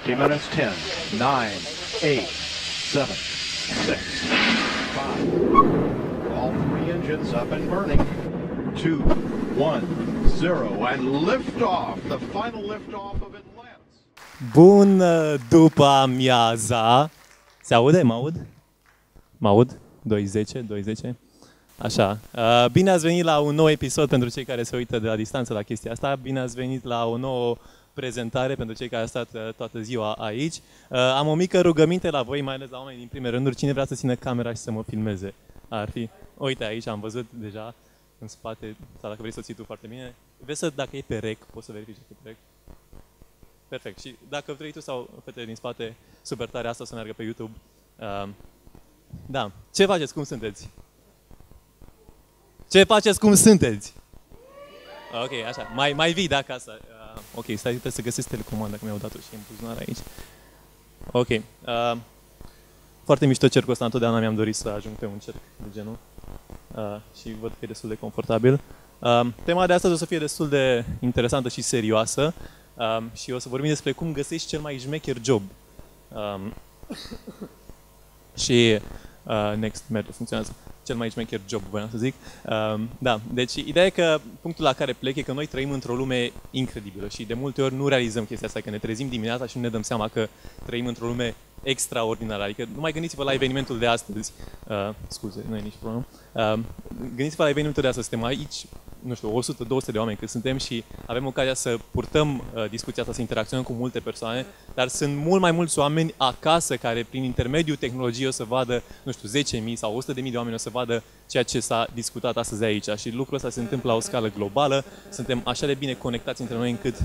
T-minus 10, 9, 8, 7, 6, 5. All three engines up and burning. 2, 1, 0, and liftoff. The final liftoff of Atlantis. Bună după amiaza. Se aude? Mă aud? Mă aud? 210, 210. Așa. Bine ați venit la un nou episod pentru cei care se uită de la distanță la chestia asta. Bine ați venit la o nouă prezentare pentru cei care au stat toată ziua aici. Am o mică rugăminte la voi, mai ales la oamenii din prime rânduri. Cine vrea să țină camera și să mă filmeze? Ar fi... Uite aici, am văzut deja în spate, sau dacă vrei să o ții tu foarte bine. Vezi să, dacă e pe rec, poți să verifici că e pe rec. Perfect. Și dacă vrei tu sau fetele din spate, super tare, asta o să meargă pe YouTube. Da. Ce faceți? Cum sunteți? Ce faceți? Cum sunteți? Ok, așa. Mai vii de acasă. Ok, stai, trebuie să găsesc telecomanda, că mi-au dat-o și în buzunar aici. Ok. Foarte mișto cercul ăsta, întotdeauna mi-am dorit să ajung pe un cerc de genul. Și văd că e destul de confortabil. Tema de astăzi o să fie destul de interesantă și serioasă. Și o să vorbim despre cum găsești cel mai jmecher job. Și next, merge, funcționează. Cel mai jmecher job, voiam să zic. Da, deci ideea e că punctul la care plec e că noi trăim într-o lume incredibilă și de multe ori nu realizăm chestia asta, că ne trezim dimineața și nu ne dăm seama că trăim într-o lume extraordinară. Adică numai gândiți-vă la evenimentul de astăzi. Scuze, nu e nici problemă. Gândiți-vă la evenimentul de astăzi. Suntem aici, nu știu, 100-200 de oameni cât suntem și avem ocazia să purtăm discuția asta, să interacționăm cu multe persoane, dar sunt mult mai mulți oameni acasă care prin intermediul tehnologiei o să vadă, nu știu, 10.000 sau 100.000 de oameni o să vadă ceea ce s-a discutat astăzi aici. Și lucrul ăsta se întâmplă la o scală globală. Suntem așa de bine conectați între noi încât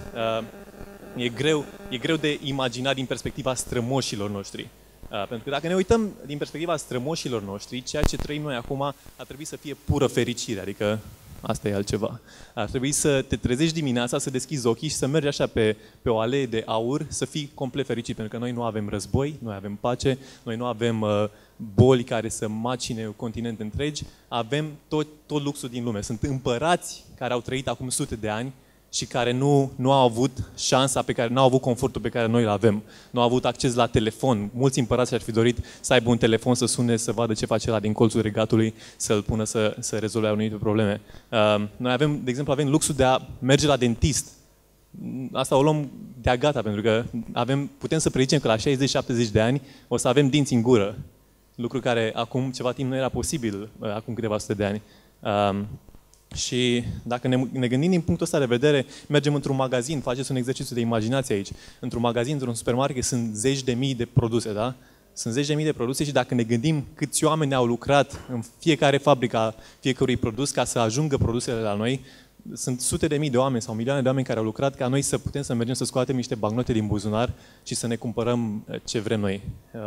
e greu de imaginat din perspectiva strămoșilor noștri. Pentru că dacă ne uităm din perspectiva strămoșilor noștri, ceea ce trăim noi acum ar trebui să fie pură fericire, adică asta e altceva. Ar trebui să te trezești dimineața, să deschizi ochii și să mergi așa pe o alee de aur, să fii complet fericit, pentru că noi nu avem război, noi avem pace, noi nu avem boli care să macine continente întregi, avem tot luxul din lume. Sunt împărați care au trăit acum sute de ani și care nu au avut șansa pe care, nu au avut confortul pe care noi îl avem. Nu au avut acces la telefon. Mulți împărați ar fi dorit să aibă un telefon, să sune, să vadă ce face ăla din colțul regatului, să-l pună să rezolve anumite probleme. Noi avem, de exemplu, avem luxul de a merge la dentist. Asta o luăm de-a gata, pentru că putem să predicem că la 60-70 de ani o să avem dinți în gură. Lucru care acum ceva timp nu era posibil, acum câteva sute de ani. Și dacă ne gândim din punctul ăsta de vedere, mergem într-un magazin, faceți un exercițiu de imaginație aici. Într-un magazin, într-un supermarket, sunt zeci de mii de produse, da? Sunt zeci de mii de produse și dacă ne gândim câți oameni au lucrat în fiecare fabrică, fiecărui produs ca să ajungă produsele la noi, sunt sute de mii de oameni sau milioane de oameni care au lucrat ca noi să putem să mergem să scoatem niște bancnote din buzunar și să ne cumpărăm ce vrem noi.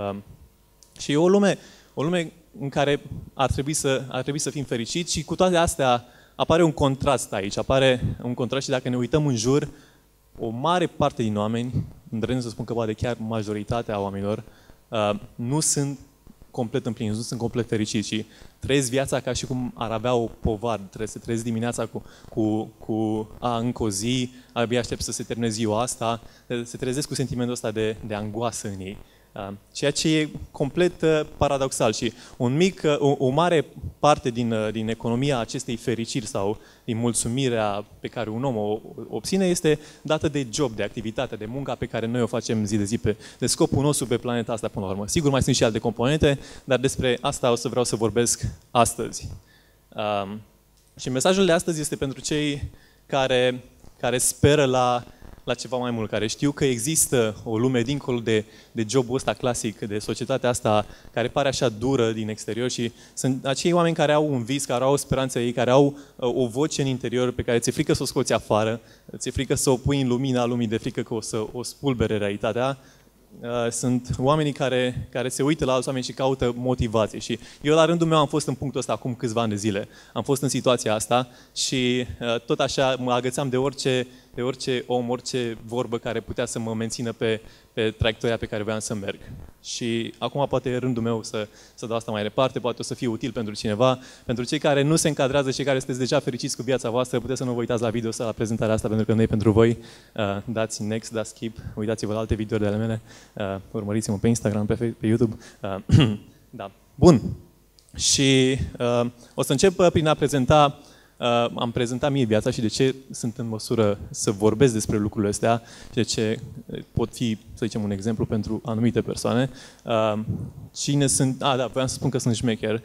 Și e o lume în care ar trebui să fim fericiți și cu toate astea apare un contrast aici, și dacă ne uităm în jur, o mare parte din oameni, îndrăznesc să spun că poate chiar majoritatea oamenilor, nu sunt complet împliniți, nu sunt complet fericiți și trăiesc viața ca și cum ar avea o povară. Trebuie să trăiesc dimineața cu încă o zi, abia aștept să se termine ziua asta, se trezesc cu sentimentul ăsta de angoasă în ei. Ceea ce e complet paradoxal și o mare parte din economia acestei fericiri sau din mulțumirea pe care un om o obține este dată de job, de activitate, de munca pe care noi o facem zi de zi, de scopul nostru pe planeta asta până la urmă. Sigur, mai sunt și alte componente, dar despre asta vreau să vorbesc astăzi. Și mesajul de astăzi este pentru cei care speră la ceva mai mult, care știu că există o lume dincolo de jobul ăsta clasic, de societatea asta care pare așa dură din exterior și sunt acei oameni care au un vis, care au o speranță ei, care au o voce în interior pe care ți-e frică să o scoți afară, ți-e frică să o pui în lumina lumii, de frică că o să o spulbere realitatea. Sunt oamenii care se uită la alți oameni și caută motivație. Și eu la rândul meu am fost în punctul ăsta acum câțiva ani de zile. Am fost în situația asta și tot așa mă agățam de orice de orice om, orice vorbă care putea să mă mențină pe traiectoria pe care voiam să merg. Și acum poate e rândul meu să dau asta mai departe, poate o să fie util pentru cineva. Pentru cei care nu se încadrează, cei care sunteți deja fericiți cu viața voastră, puteți să nu vă uitați la video sau la prezentarea asta, pentru că nu e pentru voi. Dați next, dați skip, uitați-vă la alte videouri de ale mele, urmăriți-mă pe Instagram, pe YouTube. Da. Bun. Și o să încep prin a prezenta, am prezentat mie viața și de ce sunt în măsură să vorbesc despre lucrurile astea și de ce pot fi, să zicem, un exemplu pentru anumite persoane. Cine sunt? Da, voiam să spun că sunt jmecher.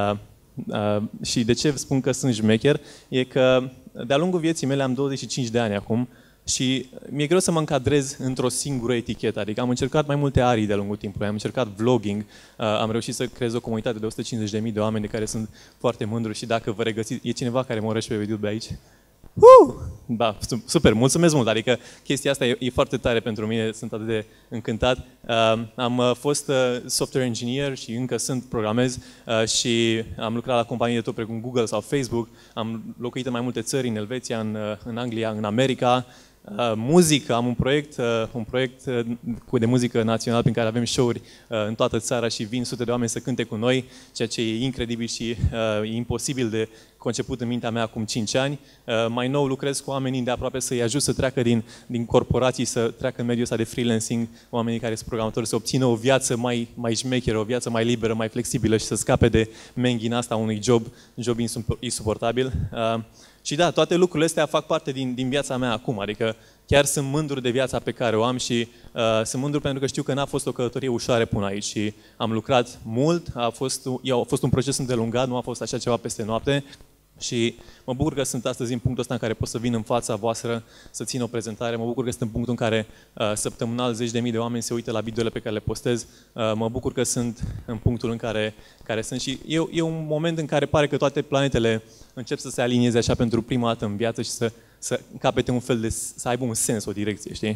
Și de ce spun că sunt jmecher? E că de-a lungul vieții mele am 25 de ani acum și mi-e greu să mă încadrez într-o singură etichetă. Adică am încercat mai multe arii de-a lungul timpului. Am încercat vlogging, am reușit să creez o comunitate de 150.000 de oameni de care sunt foarte mândru și dacă vă regăsiți, e cineva care mă urăște pe YouTube aici? Da, super, mulțumesc mult, adică chestia asta e foarte tare pentru mine, sunt atât de încântat. Am fost software engineer și încă sunt, programez și am lucrat la companii de tot precum Google sau Facebook, am locuit în mai multe țări, în Elveția, în Anglia, în America. Muzică, am un proiect de muzică național prin care avem show-uri în toată țara și vin sute de oameni să cânte cu noi, ceea ce e incredibil și e imposibil de conceput în mintea mea acum 5 ani. Mai nou lucrez cu oamenii de aproape să-i ajut să treacă din corporații, să treacă în mediul ăsta de freelancing, oamenii care sunt programatori, să obțină o viață mai șmecheră, o viață mai liberă, mai flexibilă și să scape de menghina asta unui job insuportabil. Și da, toate lucrurile astea fac parte din viața mea acum, adică chiar sunt mândru de viața pe care o am și sunt mândru pentru că știu că n-a fost o călătorie ușoară până aici și am lucrat mult, a fost un proces îndelungat, nu a fost așa ceva peste noapte și mă bucur că sunt astăzi în punctul ăsta în care pot să vin în fața voastră să țin o prezentare, mă bucur că sunt în punctul în care săptămânal 10.000 de oameni se uită la videoele pe care le postez, mă bucur că sunt în punctul în care sunt și e un moment în care pare că toate planetele încep să se alinieze așa pentru prima dată în viață și să capete un fel de, să aibă un sens, o direcție, știi?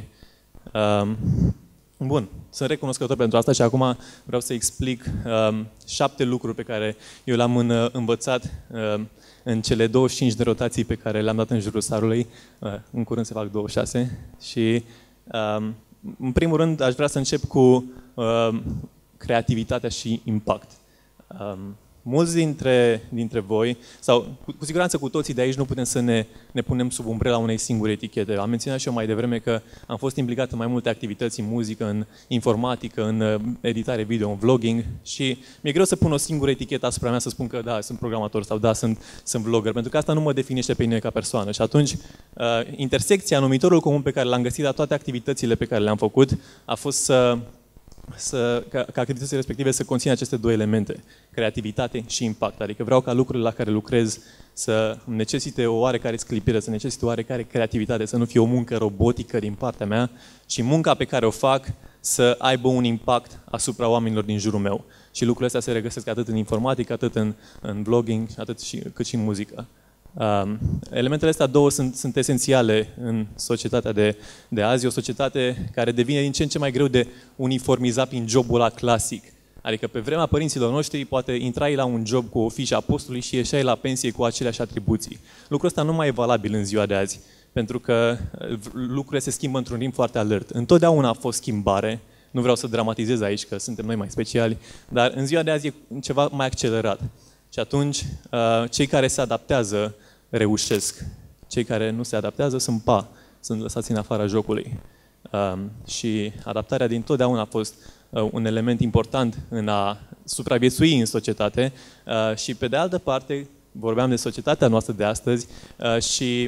Bun, sunt recunoscător pentru asta și acum vreau să explic 7 lucruri pe care eu le-am învățat în cele 25 de rotații pe care le-am dat în jurul Sarului. În curând se fac 26 și în primul rând aș vrea să încep cu creativitatea și impact. Mulți dintre voi, sau cu siguranță cu toții de aici, nu putem să ne punem sub umbrela unei singure etichete. Am menționat și eu mai devreme că am fost implicat în mai multe activități, în muzică, în informatică, în editare video, în vlogging și mi-e greu să pun o singură etichetă asupra mea, să spun că da, sunt programator sau da, sunt vlogger, pentru că asta nu mă definește pe mine ca persoană. Și atunci, intersecția, numitorul comun pe care l-am găsit la toate activitățile pe care le-am făcut, a fost ca activitățile respective să conțină aceste două elemente, creativitate și impact. Adică vreau ca lucrurile la care lucrez să necesite o oarecare sclipire, să necesite o oarecare creativitate, să nu fie o muncă robotică din partea mea, ci munca pe care o fac să aibă un impact asupra oamenilor din jurul meu. Și lucrurile astea se regăsesc atât în informatică, atât în vlogging, cât și în muzică. Elementele astea două sunt esențiale în societatea de azi, o societate care devine din ce în ce mai greu de uniformizat prin jobul ăla clasic. Adică pe vremea părinților noștri poate intrai la un job cu o fișă a postului și ieșai la pensie cu aceleași atribuții. Lucrul ăsta nu mai e valabil în ziua de azi, pentru că lucrurile se schimbă într-un ritm foarte alert. Întotdeauna a fost schimbare, nu vreau să dramatizez aici că suntem noi mai speciali, dar în ziua de azi e ceva mai accelerat. Și atunci, cei care se adaptează reușesc. Cei care nu se adaptează sunt lăsați în afara jocului. Și adaptarea dintotdeauna a fost un element important în a supraviețui în societate. Și pe de altă parte, vorbeam de societatea noastră de astăzi și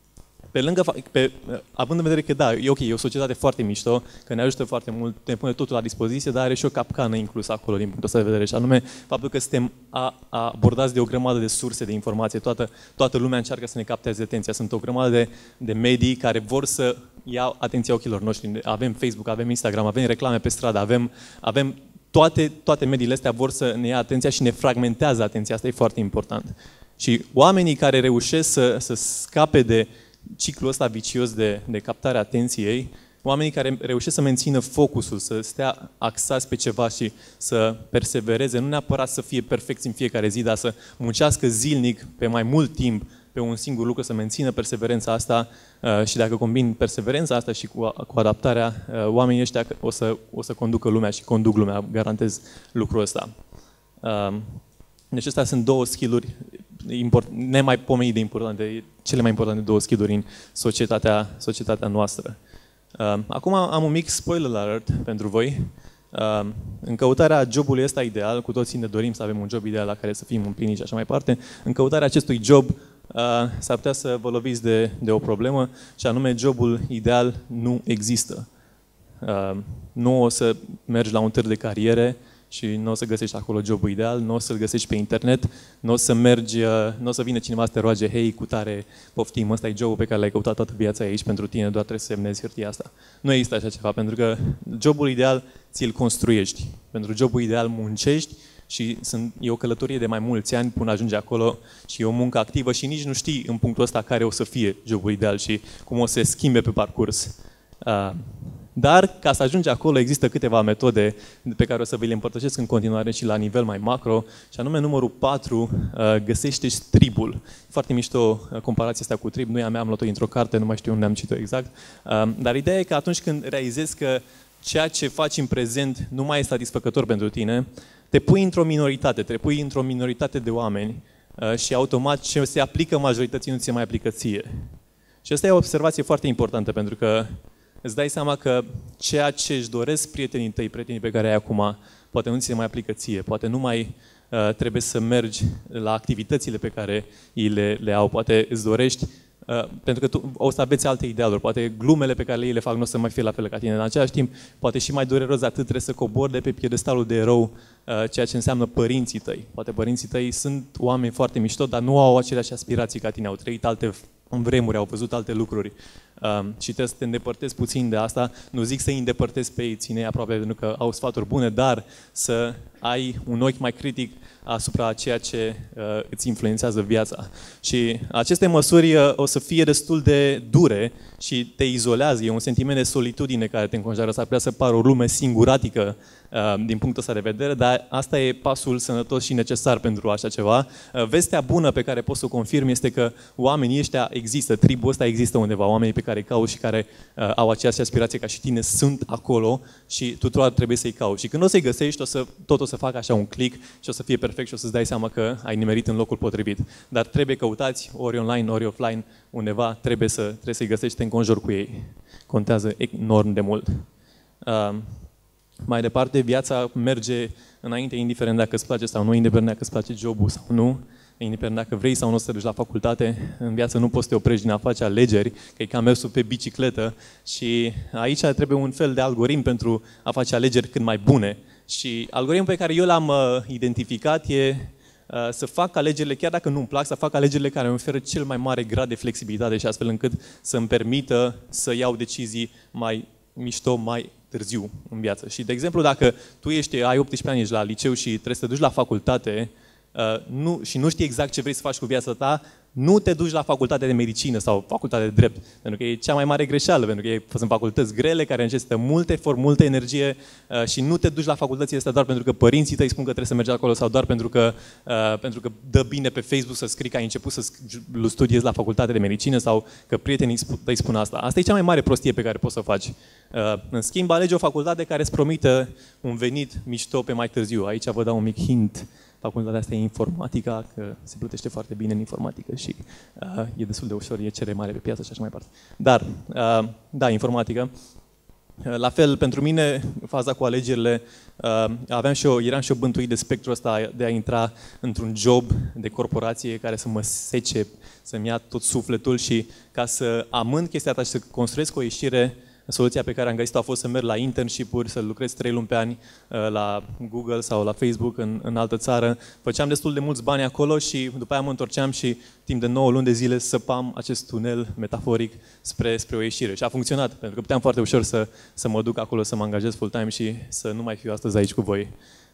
având în vedere că da, e ok, e o societate foarte mișto, că ne ajută foarte mult, ne pune totul la dispoziție, dar are și o capcană inclusă acolo din punctul ăsta de vedere, și anume faptul că suntem abordați de o grămadă de surse de informație, toată lumea încearcă să ne capteze atenția, sunt o grămadă de medii care vor să ia atenția ochilor noștri, avem Facebook, avem Instagram, avem reclame pe stradă, avem toate mediile astea vor să ne ia atenția și ne fragmentează atenția, asta e foarte important. Și oamenii care reușesc să scape de ciclul ăsta vicios de captare a atenției, oamenii care reușesc să mențină focusul, să stea axați pe ceva și să persevereze, nu neapărat să fie perfecți în fiecare zi, dar să muncească zilnic pe mai mult timp pe un singur lucru, să mențină perseverența asta și dacă combin perseverența asta și cu adaptarea, oamenii ăștia o să conducă lumea și conduc lumea, garantez lucrul ăsta. Deci astea sunt două skill-uri nemaipomenit de importante, cele mai importante două skill-uri în societatea noastră. Acum am un mic spoiler alert pentru voi. În căutarea jobului ăsta ideal, cu toții ne dorim să avem un job ideal la care să fim împliniți și așa mai departe, în căutarea acestui job s-ar putea să vă loviți de o problemă, și anume jobul ideal nu există. Nu o să mergi la un târg de cariere și nu o să găsești acolo jobul ideal, nu o să-l găsești pe internet, nu o să mergi, nu o să vină cineva să te roage, hei, cu tare, poftim, ăsta e jobul pe care l-ai căutat toată viața aici pentru tine, doar trebuie să semnezi hârtia asta. Nu există așa ceva, pentru că jobul ideal ți-l construiești. Pentru jobul ideal muncești și e o călătorie de mai mulți ani până ajungi acolo și e o muncă activă și nici nu știi în punctul ăsta care o să fie jobul ideal și cum o să se schimbe pe parcurs. Dar, ca să ajungi acolo, există câteva metode pe care o să vi le împărtășesc în continuare și la nivel mai macro, și anume numărul 4, găsește tribul. Foarte mișto comparația asta cu trib, nu e a mea, am luat-o dintr-o carte, nu mai știu unde am citit-o exact, dar ideea e că atunci când realizezi că ceea ce faci în prezent nu mai e satisfăcător pentru tine, te pui într-o minoritate de oameni și automat ce se aplică majorității nu ți se mai aplică ție. Și asta e o observație foarte importantă, pentru că îți dai seama că ceea ce își doresc prietenii tăi, prietenii pe care ai acum, poate nu ți se mai aplică ție, poate nu mai trebuie să mergi la activitățile pe care ei le au, poate îți dorești, pentru că tu o să aveți alte idealuri, poate glumele pe care ei le fac nu o să mai fie la fel ca tine. În același timp, poate și mai dureros atât, trebuie să cobori de pe piedestalul de erou ceea ce înseamnă părinții tăi. Poate părinții tăi sunt oameni foarte mișto, dar nu au aceleași aspirații ca tine, au trăit alte vremuri, au văzut alte lucruri și trebuie să te îndepărtezi puțin de asta. Nu zic să îi îndepărtezi pe ei, ține aproape, pentru că au sfaturi bune, dar să ai un ochi mai critic asupra ceea ce îți influențează viața. Și aceste măsuri o să fie destul de dure și te izolează. E un sentiment de solitudine care te înconjoară. S-ar putea să pară o lume singuratică din punctul ăsta de vedere, dar asta e pasul sănătos și necesar pentru așa ceva. Vestea bună pe care pot să o confirm este că oamenii ăștia există, tribul ăsta există undeva, oamenii pe care îi cauți și care au aceeași aspirație ca și tine sunt acolo și tuturor trebuie să-i cauți. Și când o să-i găsești, tot o să facă așa un click și o să fie perfect și o să-ți dai seama că ai nimerit în locul potrivit. Dar trebuie căutați, ori online, ori offline, undeva, trebuie să-i găsești, te înconjori cu ei. Contează enorm de mult. Mai departe, viața merge înainte, indiferent dacă îți place sau nu, indiferent dacă îți place jobul sau nu, indiferent dacă vrei sau nu să te duci la facultate. În viață nu poți să te oprești din a face alegeri, că e ca mersul pe bicicletă și aici trebuie un fel de algoritm pentru a face alegeri cât mai bune. Și algoritmul pe care eu l-am identificat e să fac alegerile, chiar dacă nu-mi plac, să fac alegerile care îmi oferă cel mai mare grad de flexibilitate și astfel încât să-mi permită să iau decizii mai mișto, mai târziu în viață. Și, de exemplu, dacă tu ai 18 ani, ești la liceu și trebuie să te duci la facultate și nu știi exact ce vrei să faci cu viața ta, nu te duci la facultatea de medicină sau facultatea de drept, pentru că e cea mai mare greșeală, pentru că sunt facultăți grele care necesită mult efort, multă energie și nu te duci la facultățile astea doar pentru că părinții tăi spun că trebuie să mergi acolo sau doar pentru că dă bine pe Facebook să scrii că ai început să studiezi la facultatea de medicină sau că prietenii tăi spun asta. Asta e cea mai mare prostie pe care poți să o faci. În schimb, alege o facultate care îți promită un venit mișto pe mai târziu. Aici vă dau un mic hint. Facultatea asta e informatica, că se plătește foarte bine în informatică și e destul de ușor, e cerere mare pe piață și așa mai departe. Dar, da, informatică. La fel, pentru mine, faza cu alegerile, eram și eu bântuit de spectrul ăsta de a intra într-un job de corporație care să mă sece, să-mi ia tot sufletul și ca să amând chestia asta și să construiesc o ieșire. Soluția pe care am găsit-o a fost să merg la internship-uri, să lucrez 3 luni pe an la Google sau la Facebook în altă țară. Făceam destul de mulți bani acolo și după aia mă întorceam și timp de 9 luni de zile săpam acest tunel metaforic spre o ieșire. Și a funcționat, pentru că puteam foarte ușor să mă duc acolo, să mă angajez full-time și să nu mai fiu astăzi aici cu voi.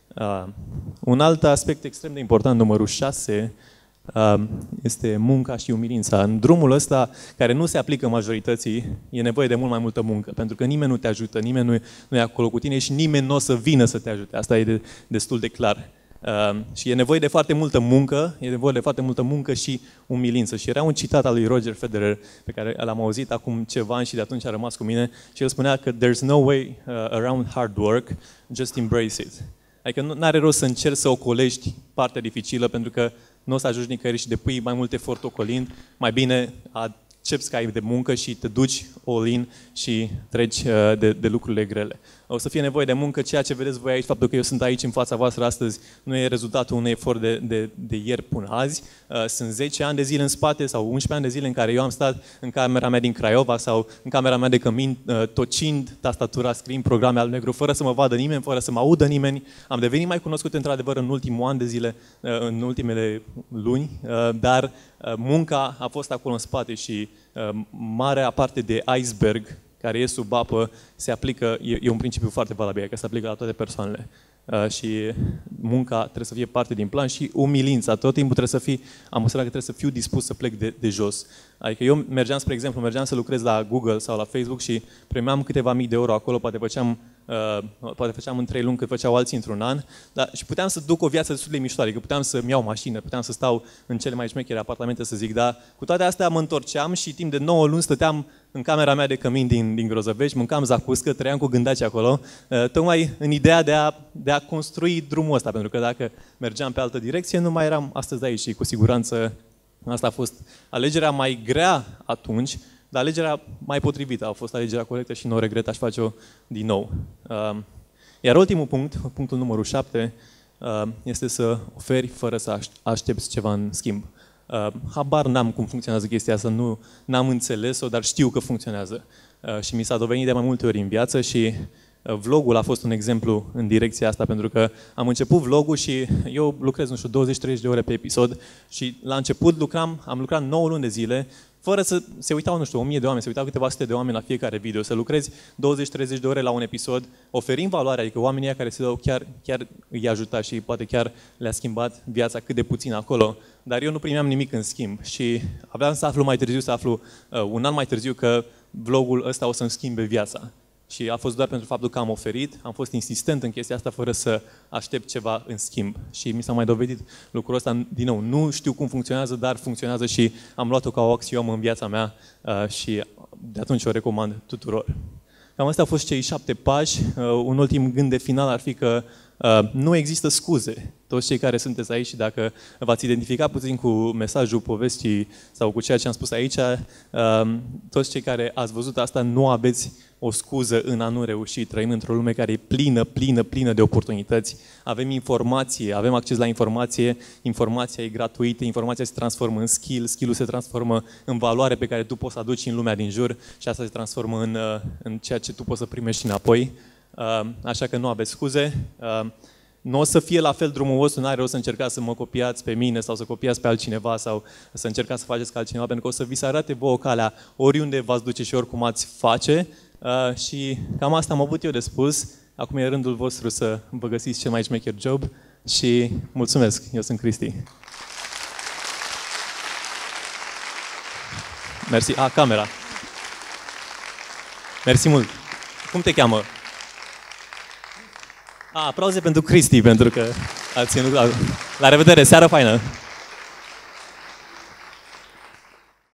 Un alt aspect extrem de important, numărul 6, este munca și umilința. În drumul ăsta, care nu se aplică majorității, e nevoie de mult mai multă muncă, pentru că nimeni nu te ajută, nimeni nu e acolo cu tine și nimeni nu o să vină să te ajute. Asta e destul de clar. Și e nevoie de foarte multă muncă, e nevoie de foarte multă muncă și umilință. Și era un citat al lui Roger Federer pe care l-am auzit acum ceva ani și de atunci a rămas cu mine și el spunea că there's no way around hard work, just embrace it. Adică nu are rost să încerci să ocolești partea dificilă pentru că nu o să ajungi nicăieri și depui mai mult efort ocolind, mai bine accepți că ai de muncă și te duci all-in și treci de lucrurile grele. O să fie nevoie de muncă, ceea ce vedeți voi aici, faptul că eu sunt aici în fața voastră astăzi, nu e rezultatul unui efort de ieri până azi. Sunt 10 ani de zile în spate sau 11 ani de zile în care eu am stat în camera mea din Craiova sau în camera mea de cămin, tocind tastatura, scriind programe alb-negru, fără să mă vadă nimeni, fără să mă audă nimeni. Am devenit mai cunoscut într-adevăr în ultimul an de zile, în ultimele luni, dar munca a fost acolo în spate și marea parte de iceberg care e sub apă, se aplică, e un principiu foarte valabil, că se aplică la toate persoanele. Și munca trebuie să fie parte din plan și umilința. Tot timpul trebuie să fii, am observat că trebuie să fiu dispus să plec de jos. Adică eu mergeam, spre exemplu, să lucrez la Google sau la Facebook și primeam câteva mii de euro acolo, poate făceam în 3 luni cât făceau alții într-un an, dar și puteam să duc o viață destul de mișto, adică puteam să-mi iau mașină, puteam să stau în cele mai șmechere apartamente, să zic, dar cu toate astea mă întorceam și timp de 9 luni stăteam în camera mea de cămin din Grozăvești, mâncam zacuscă, trăiam cu gândaci acolo, tocmai în ideea de a construi drumul ăsta, pentru că dacă mergeam pe altă direcție, nu mai eram astăzi aici și cu siguranță asta a fost alegerea mai grea atunci, dar alegerea mai potrivită, a fost alegerea corectă și nu o regret, aș face-o din nou. Iar ultimul punct, punctul numărul 7, este să oferi fără să aștepți ceva în schimb. Habar n-am cum funcționează chestia asta, n-am înțeles-o, dar știu că funcționează. Și mi s-a dovedit de mai multe ori în viață și vlogul a fost un exemplu în direcția asta, pentru că am început vlogul și eu lucrez, nu știu, 20-30 de ore pe episod și la început am lucrat 9 luni de zile, fără să se uitau, nu știu, 1000 de oameni, se uitau câteva sute de oameni la fiecare video, să lucrezi 20-30 de ore la un episod, oferind valoare, adică oamenii care se dau chiar îi ajuta și poate chiar le-a schimbat viața cât de puțin acolo, dar eu nu primeam nimic în schimb și aveam să aflu mai târziu, un an mai târziu că vlogul ăsta o să-mi schimbe viața. Și a fost doar pentru faptul că am oferit, am fost insistent în chestia asta fără să aștept ceva în schimb. Și mi s-a mai dovedit lucrul ăsta, din nou, nu știu cum funcționează, dar funcționează și am luat-o ca o axiomă în viața mea și de atunci o recomand tuturor. Cam astea au fost cei 7 pași. Un ultim gând de final ar fi că nu există scuze. Toți cei care sunteți aici și dacă v-ați identificat puțin cu mesajul poveștii sau cu ceea ce am spus aici, toți cei care ați văzut asta nu aveți o scuză în a nu reuși. Trăim într-o lume care e plină de oportunități. Avem informație, avem acces la informație, informația e gratuită, informația se transformă în skill, skill-ul se transformă în valoare pe care tu poți să aduci în lumea din jur și asta se transformă în ceea ce tu poți să primești înapoi. Așa că nu aveți scuze. Nu o să fie la fel drumul vostru, n-are rost să încercați să mă copiați pe mine sau să copiați pe altcineva sau să încercați să faceți ca altcineva, pentru că o să vi se arate vouă calea oriunde v-ați duce și oricum ați face. Și cam asta am avut eu de spus. Acum e rândul vostru să vă găsiți cel mai șmecher job și mulțumesc. Eu sunt Cristi. Mersi. Camera. Mersi mult. Cum te cheamă? Aplauze pentru Cristi, pentru că a ținut la revedere, seară faină!